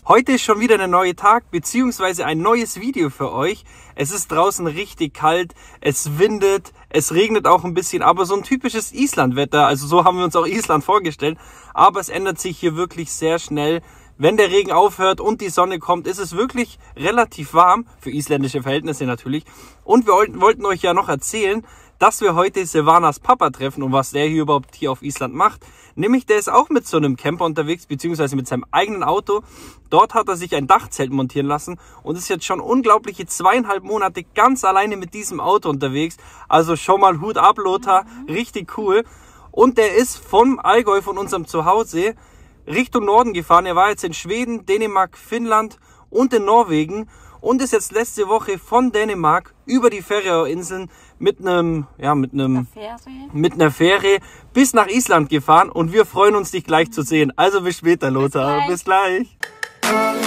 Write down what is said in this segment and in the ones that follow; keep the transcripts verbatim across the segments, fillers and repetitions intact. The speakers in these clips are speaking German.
Heute ist schon wieder ein neuer Tag bzw. ein neues Video für euch. Es ist draußen richtig kalt, es windet, es regnet auch ein bisschen, aber so ein typisches Islandwetter, also so haben wir uns auch Island vorgestellt. Aber es ändert sich hier wirklich sehr schnell. Wenn der Regen aufhört und die Sonne kommt, ist es wirklich relativ warm, für isländische Verhältnisse natürlich. Und wir wollten euch ja noch erzählen, dass wir heute Silvanas Papa treffen und was der hier überhaupt hier auf Island macht. Nämlich, der ist auch mit so einem Camper unterwegs, beziehungsweise mit seinem eigenen Auto. Dort hat er sich ein Dachzelt montieren lassen und ist jetzt schon unglaubliche zweieinhalb Monate ganz alleine mit diesem Auto unterwegs. Also schon mal Hut ab, Lothar, richtig cool. Und der ist vom Allgäu, von unserem Zuhause, Richtung Norden gefahren. Er war jetzt in Schweden, Dänemark, Finnland und in Norwegen und ist jetzt letzte Woche von Dänemark über die Färöerinseln mit einem, ja, mit einem, mit einer Fähre bis nach Island gefahren und wir freuen uns, dich gleich zu sehen. Also bis später, Lothar. Bis gleich. Bis gleich.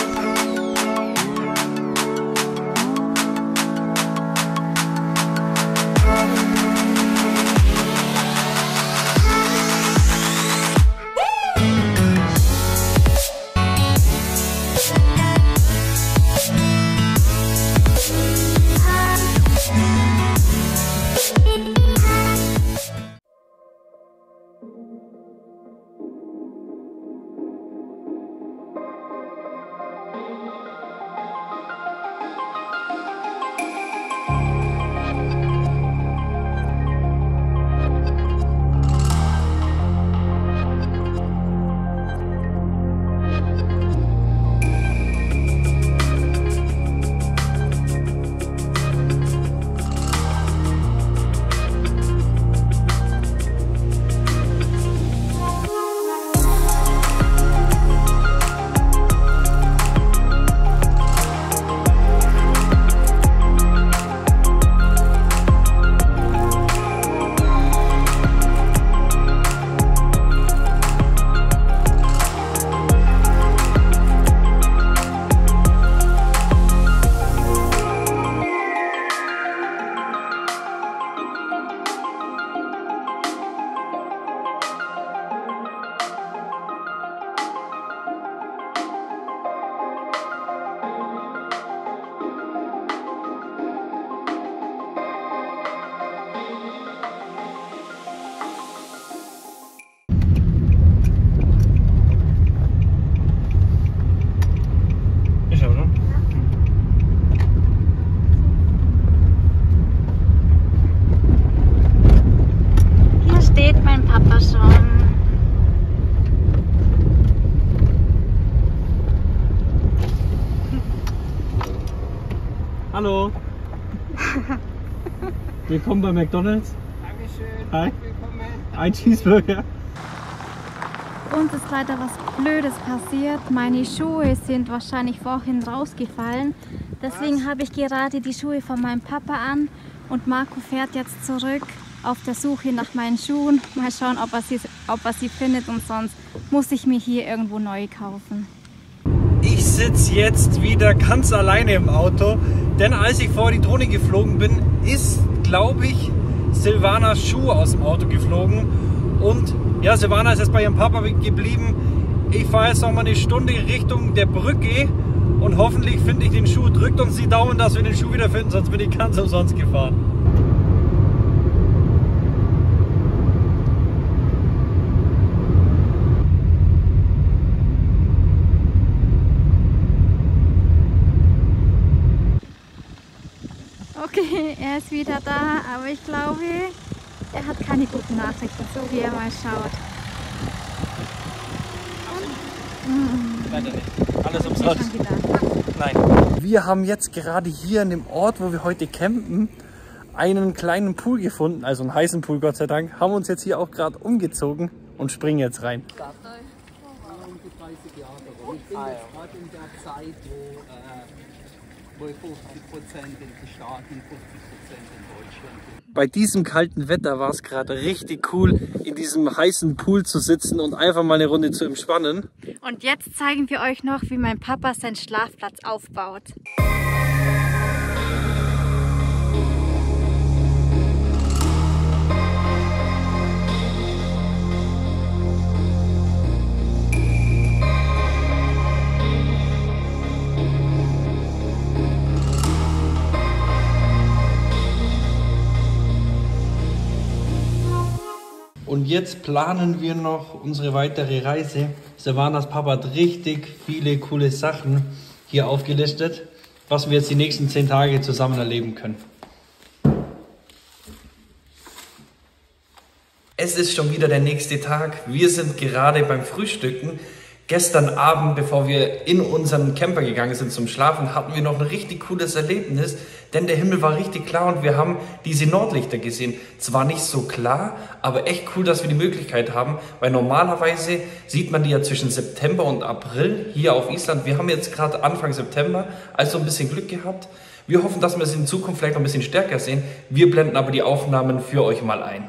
Hallo. Willkommen bei McDonald's. Dankeschön. Hi. Willkommen. Ein Cheeseburger. Uns ist leider was Blödes passiert. Meine Schuhe sind wahrscheinlich vorhin rausgefallen. Deswegen habe ich gerade die Schuhe von meinem Papa an und Marco fährt jetzt zurück auf der Suche nach meinen Schuhen. Mal schauen, ob er sie, ob er sie findet und sonst muss ich mir hier irgendwo neu kaufen. Ich sitze jetzt wieder ganz alleine im Auto, denn als ich vor die Drohne geflogen bin, ist, glaube ich, Silvanas Schuh aus dem Auto geflogen. Und ja, Silvana ist jetzt bei ihrem Papa geblieben. Ich fahre jetzt noch mal eine Stunde Richtung der Brücke und hoffentlich finde ich den Schuh. Drückt uns die Daumen, dass wir den Schuh wieder finden, sonst bin ich ganz umsonst gefahren. Okay, er ist wieder da, aber ich glaube, er hat keine guten Nachrichten, so wie er mal schaut. Leider nicht. Alles umsonst. Nein. Wir haben jetzt gerade hier an dem Ort, wo wir heute campen, einen kleinen Pool gefunden, also einen heißen Pool, Gott sei Dank. Haben uns jetzt hier auch gerade umgezogen und springen jetzt rein. Ich bin jetzt gerade in der Zeit, wo, äh, wo fünfzig Prozent in den Staaten, fünfzig Prozent in Deutschland sind. Bei diesem kalten Wetter war es gerade richtig cool, in diesem heißen Pool zu sitzen und einfach mal eine Runde zu entspannen. Und jetzt zeigen wir euch noch, wie mein Papa seinen Schlafplatz aufbaut. Und jetzt planen wir noch unsere weitere Reise. Silvanas Papa hat richtig viele coole Sachen hier aufgelistet, was wir jetzt die nächsten zehn Tage zusammen erleben können. Es ist schon wieder der nächste Tag. Wir sind gerade beim Frühstücken. Gestern Abend, bevor wir in unseren Camper gegangen sind zum Schlafen, hatten wir noch ein richtig cooles Erlebnis, denn der Himmel war richtig klar und wir haben diese Nordlichter gesehen. Zwar nicht so klar, aber echt cool, dass wir die Möglichkeit haben, weil normalerweise sieht man die ja zwischen September und April hier auf Island. Wir haben jetzt gerade Anfang September, also ein bisschen Glück gehabt. Wir hoffen, dass wir es in Zukunft vielleicht noch ein bisschen stärker sehen. Wir blenden aber die Aufnahmen für euch mal ein.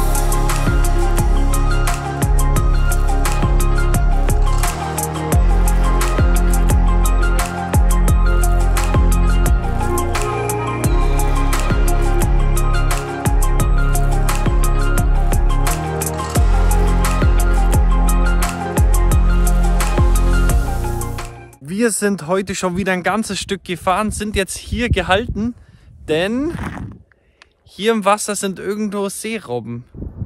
Wir sind heute schon wieder ein ganzes Stück gefahren, sind jetzt hier gehalten, denn hier im Wasser sind irgendwo Seerobben.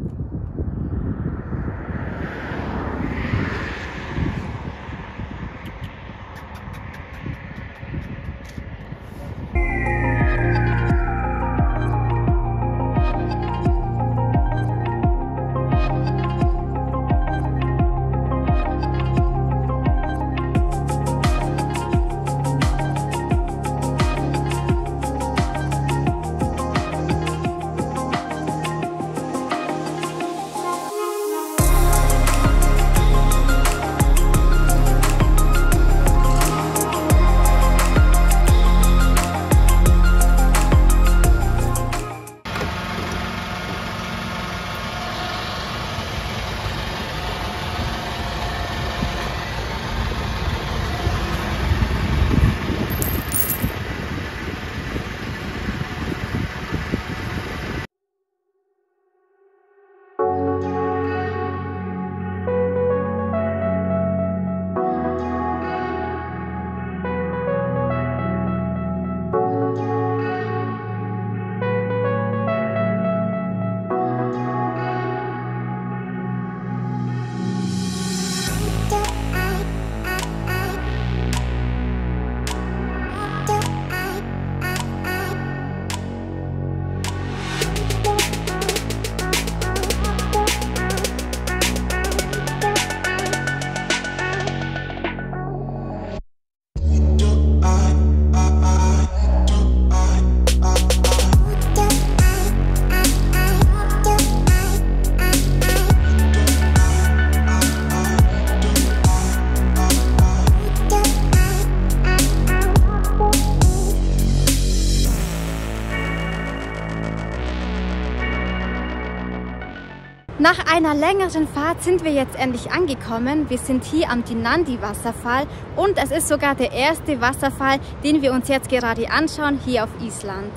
Nach einer längeren Fahrt sind wir jetzt endlich angekommen. Wir sind hier am Dynandi-Wasserfall und es ist sogar der erste Wasserfall, den wir uns jetzt gerade anschauen, hier auf Island.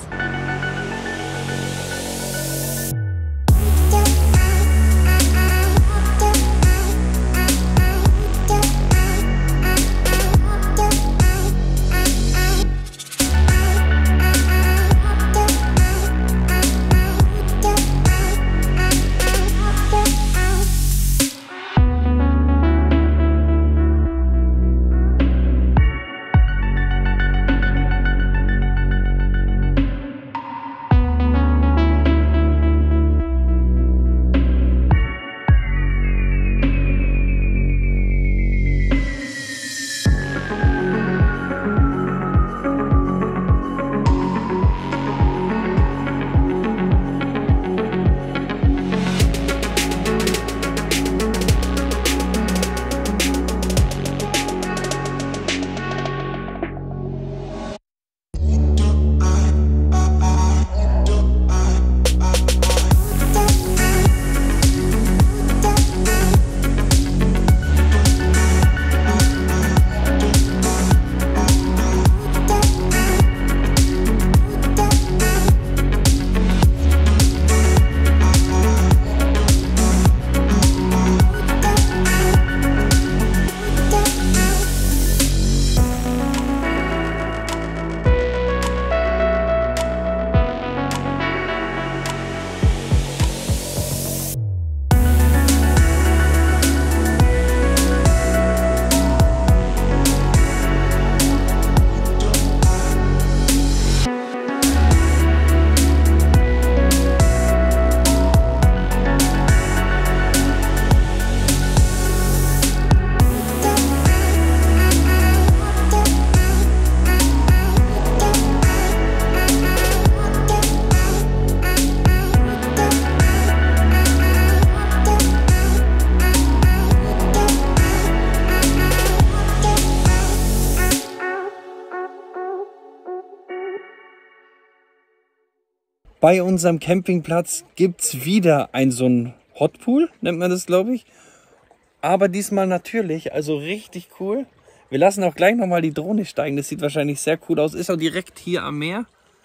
Bei unserem Campingplatz gibt es wieder ein so ein Hotpool, nennt man das, glaube ich. Aber diesmal natürlich, also richtig cool. Wir lassen auch gleich nochmal die Drohne steigen. Das sieht wahrscheinlich sehr cool aus. Ist auch direkt hier am Meer.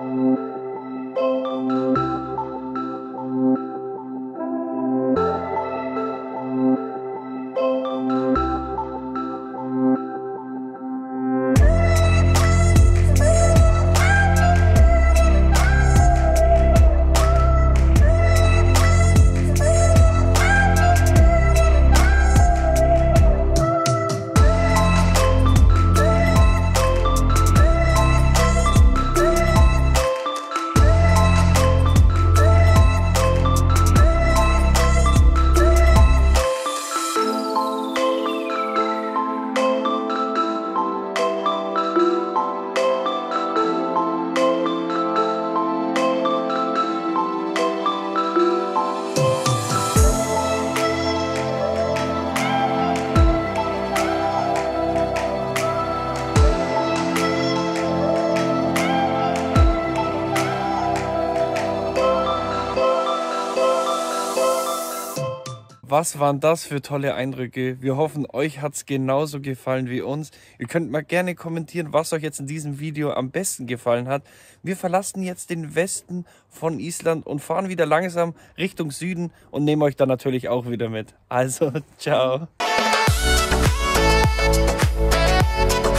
Was waren das für tolle Eindrücke? Wir hoffen, euch hat es genauso gefallen wie uns. Ihr könnt mal gerne kommentieren, was euch jetzt in diesem Video am besten gefallen hat. Wir verlassen jetzt den Westen von Island und fahren wieder langsam Richtung Süden und nehmen euch dann natürlich auch wieder mit. Also, ciao!